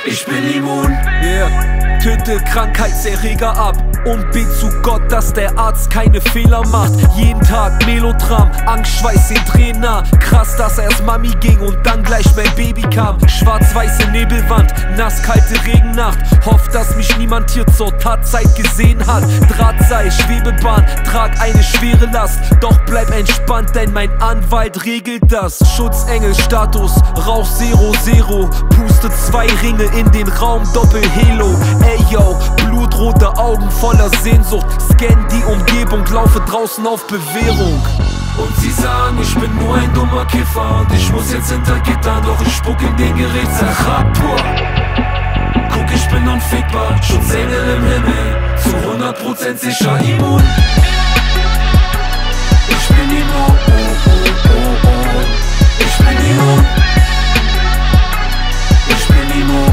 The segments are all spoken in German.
Ich bin immun. Yeah. Töte Krankheitserreger ab und bet zu Gott, dass der Arzt keine Fehler macht. Jeden Tag Melodram, Angst, Schweiß, den Trainer. Krass, dass erst Mami ging und dann gleich mein Baby kam. Schwarz-weiße Nebelwand, nass-kalte Regennacht. Hofft, dass mich niemand hier zur Tatzeit gesehen hat. Drahtseil, Schwebebahn, trag eine schwere Last. Doch bleib entspannt, denn mein Anwalt regelt das. Schutzengel-Status, Rauch 0, puste 2 Ringe in den Raum, Doppel-Helo. Ey yo, blutrote Augen voller Sehnsucht. Scan die Umgebung, laufe draußen auf Bewährung. Und sie sagen, ich bin nur ein dummer Kiffer und ich muss jetzt hinter Gitter, doch ich spuck in den Gerät, Sarat pur. Guck, ich bin unfickbar, Schutzengel im Himmel, zu 100% sicher immun. Ich bin immun, ich bin immun. Ich bin immun,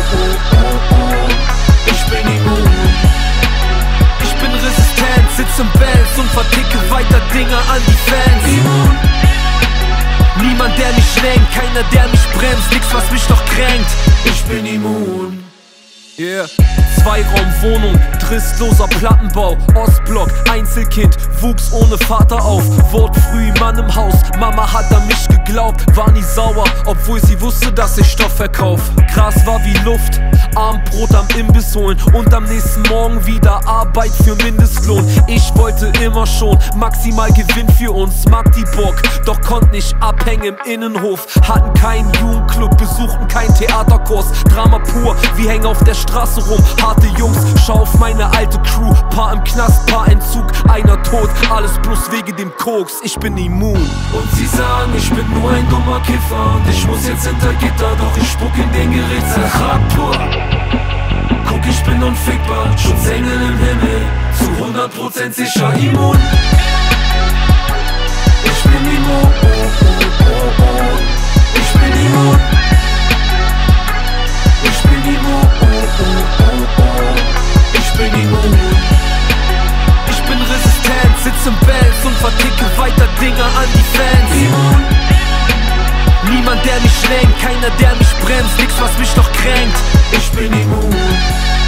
ich bin immun. Ich bin resistent, sitz im Benz und verticke weiter Dinge an die Fans. Immun. Niemand, der mich lenkt, keiner, der mich bremst, nix, was mich noch kränkt. Ich bin immun. Yeah. Zweiraumwohnung, tristloser Plattenbau, Ostblock, Einzelkind, wuchs ohne Vater auf. Wurde früh Mann im Haus, Mama hat an mich geglaubt, war nie sauer, obwohl sie wusste, dass ich Stoff verkauf. Gras war wie Luft, Abendbrot am Imbiss holen und am nächsten Morgen wieder Arbeit für Mindestlohn. Ich wollte immer schon maximal Gewinn für uns, mag die Bock, doch konnte nicht abhängen im Innenhof. Hatten keinen Jugendclub, besuchten keinen Theaterkurs, Drama pur, wir hängen auf der Straße rum, harte Jungs, schau auf meine alte Crew. Paar im Knast, paar Entzug, einer tot, alles bloß wegen dem Koks, ich bin immun. Und sie sagen, ich bin nur ein dummer Kiffer und ich muss jetzt hinter Gitter, doch ich spuck in den Gerät, Sarat pur. Guck, ich bin unfickbar, Schutzengel im Himmel, zu 100% sicher immun. Ich bin immun, ich bin immun. Ich bin immun, ich bin immun. Ich bin resistent, sitz im Benz und verticke weiter Dinge an die Fans. Immun. Niemand, der mich lenkt, keiner, der mich bremst, nix, was mich noch kränkt. Ich bin immun.